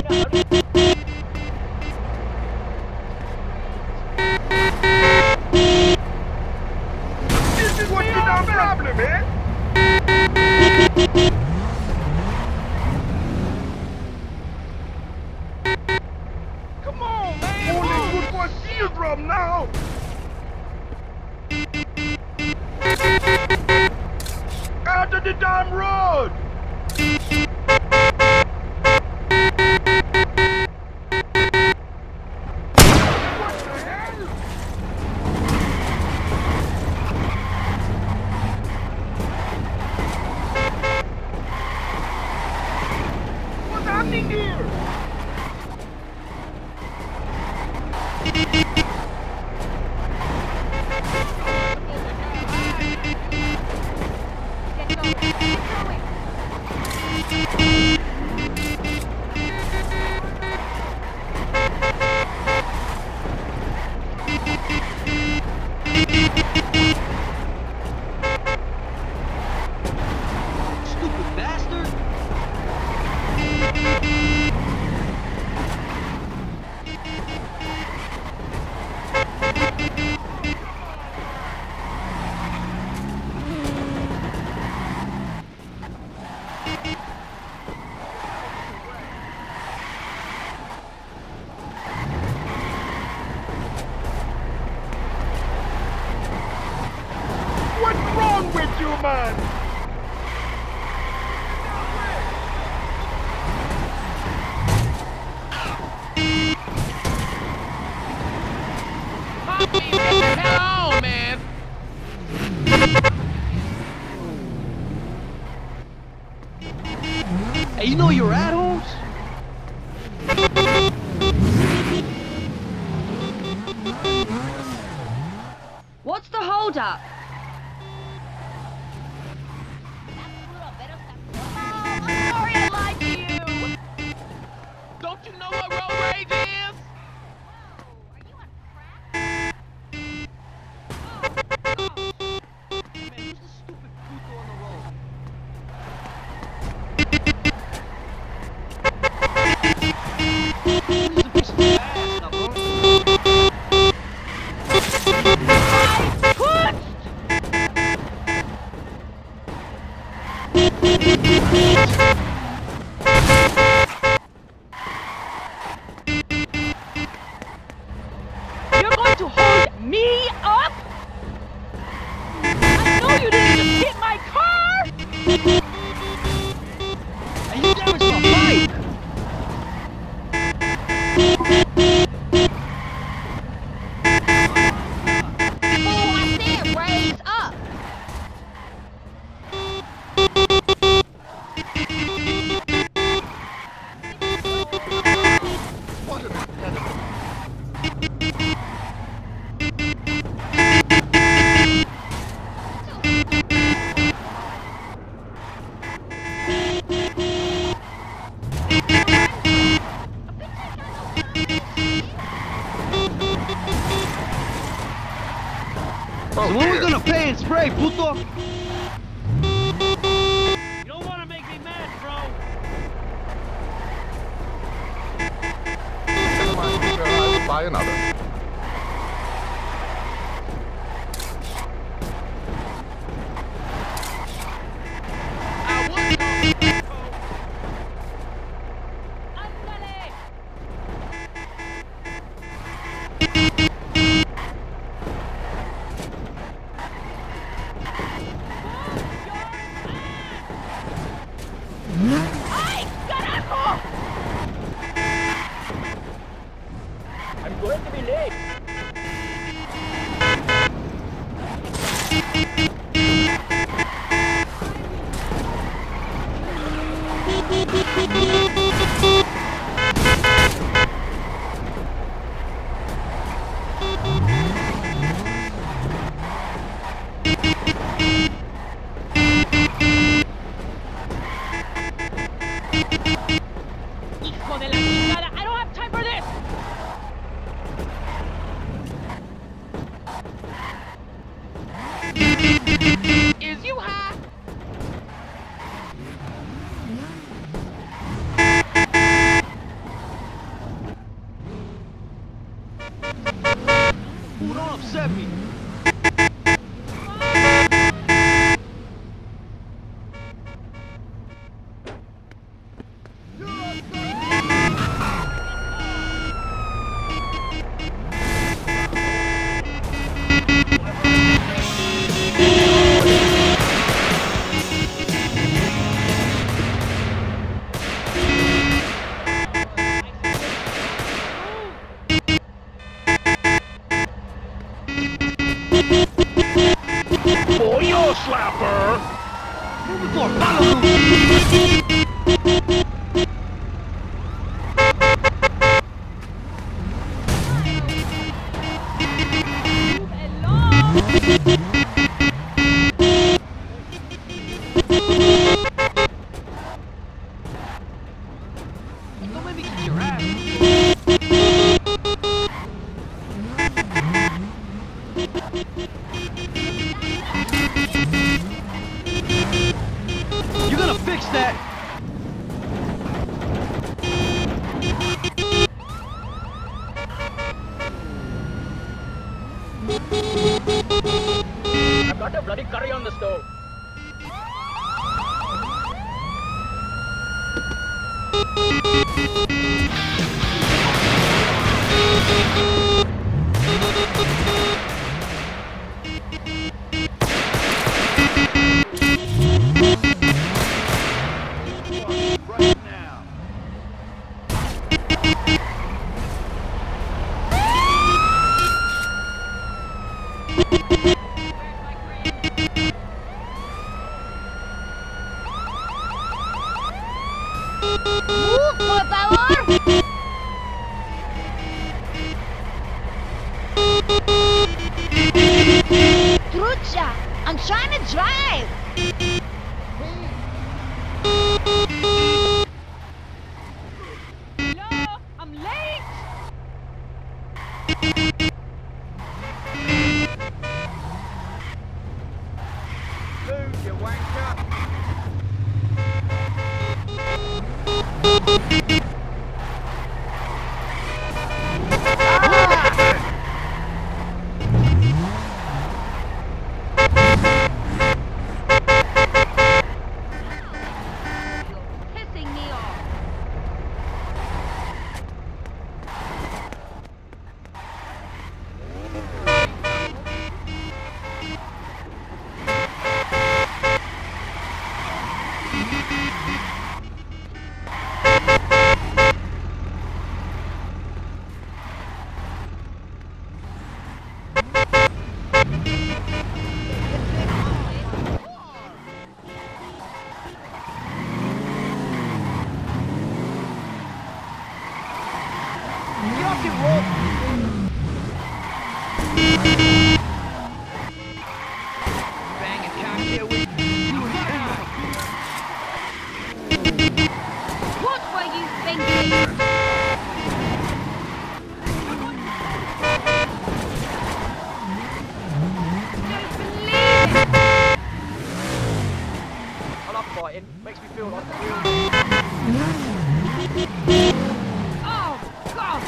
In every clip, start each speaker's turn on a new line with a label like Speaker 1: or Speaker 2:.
Speaker 1: This is what's the damn problem, eh? Come on, man! Only good for a steel drum now! Out of the damn road! What the hell? What's happening here?
Speaker 2: Stupid bastard!
Speaker 1: What's wrong with you, man?
Speaker 3: Poppy, get the hell on, man!
Speaker 2: Hey, you know you're at, Holmes?
Speaker 4: What's the holdup?
Speaker 5: I'm sorry I lied to you!
Speaker 3: Don't you know what road rage is?
Speaker 5: Are you on crack?
Speaker 2: Man, who's the stupid puto on the road? He's a piece of ass, now, bro.
Speaker 4: You're going to hold me up? I know you didn't just hit my car!
Speaker 2: Hey, you damaged my bike!
Speaker 5: Oh, I said raise up!
Speaker 1: What an impediment.
Speaker 2: So when we gonna pay and spray, puto?
Speaker 3: You don't want to make me mad, bro.
Speaker 1: Never mind, sir, I'll buy another.
Speaker 3: I would go.
Speaker 4: Ándale! ¡Ay, carajo!
Speaker 3: I'm going to be late.
Speaker 4: Hijo de la chingada! I don't have time for this!
Speaker 3: Is you high?
Speaker 1: mother slapper!
Speaker 2: Move before follow me. Don't make me kick your ass. You're gonna fix that.
Speaker 6: I've got a bloody curry on the stove.
Speaker 1: Right now.
Speaker 5: Move, por favor! Trucha! I'm trying to drive!
Speaker 4: Hello? I'm late!
Speaker 2: Move, you wanker.
Speaker 5: Pissing me off.
Speaker 2: Get off your rope. Bang and cock here with you.
Speaker 5: What were you thinking? Don't believe it!
Speaker 2: I love fighting. Makes me feel like a real.
Speaker 4: Oh, gosh!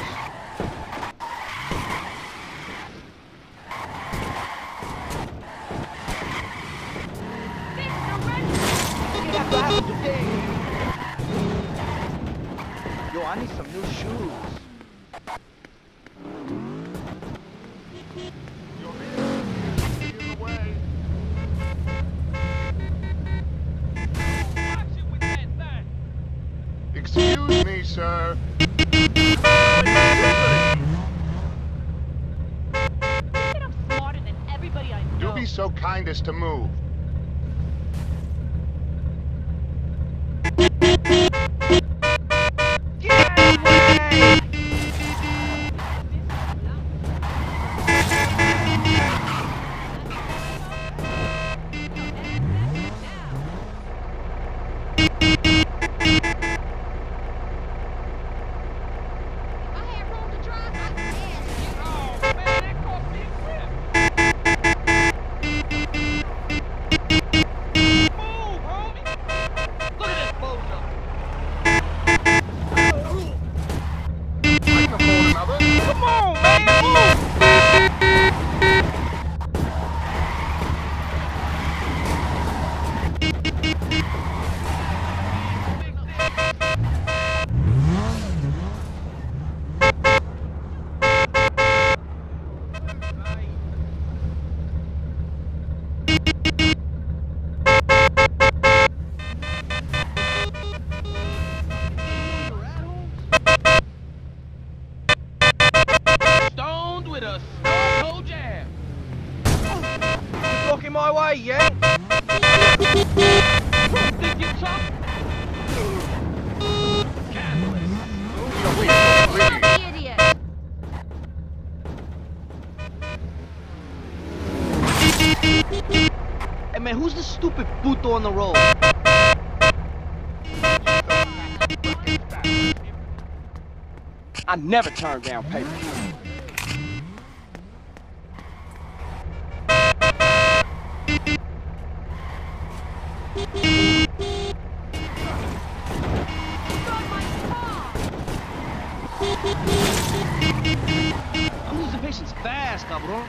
Speaker 2: Shit after happened today. Yo, I need some new shoes.
Speaker 1: Your man is in the way.
Speaker 3: Watch it with that thing.
Speaker 1: Excuse me, sir.
Speaker 4: Think I'm smarter than everybody I know.
Speaker 1: Do be so kind as to move.
Speaker 2: Get out of the way!
Speaker 5: If I had room to drive, I did.
Speaker 3: Oh, man, that cost me a grip. Move, homie.
Speaker 2: Look at this bozo.
Speaker 1: I can afford another.
Speaker 2: Come on, man, move!
Speaker 3: Stoned with a no jab.
Speaker 2: You blocking my way, yeah? Think you tough?
Speaker 5: Stop the idiot.
Speaker 2: Hey man, who's the stupid puto on the road? I never turn down paper. I'm losing patience fast, cabrón.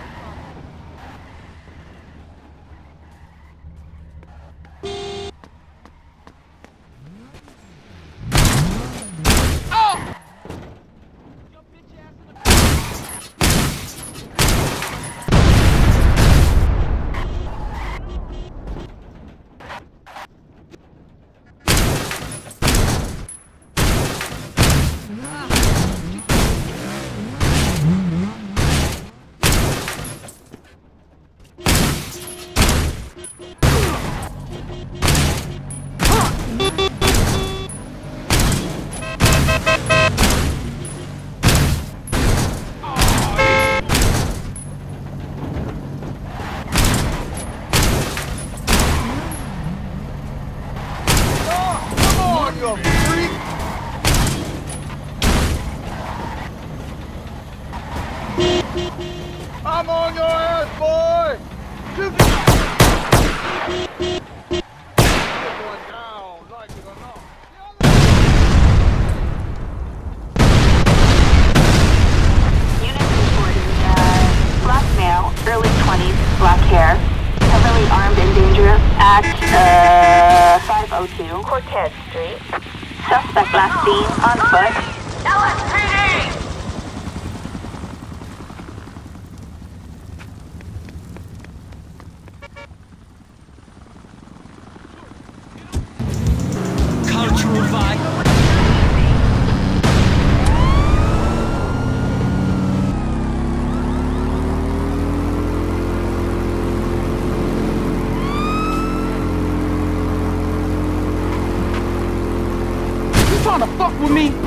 Speaker 1: I'm on your ass, boy! You're going down, like it or not.
Speaker 7: Unit reporting, black male, early 20s, black hair, heavily armed and dangerous at 502 Cortez Street. Suspect last seen on foot. LSPD!
Speaker 2: Cultural vibe. You trying to fuck with me?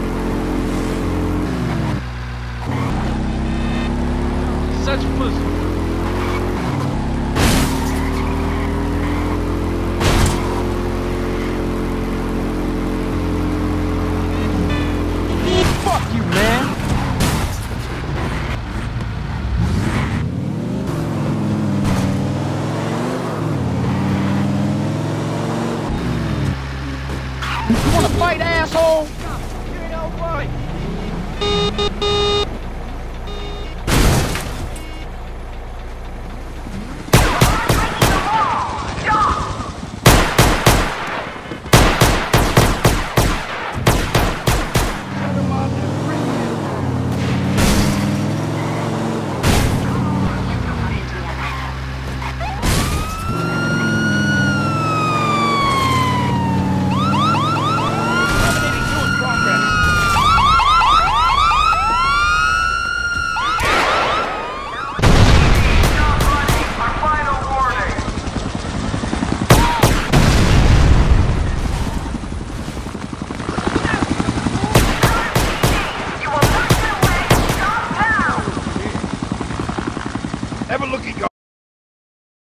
Speaker 2: Such pussy.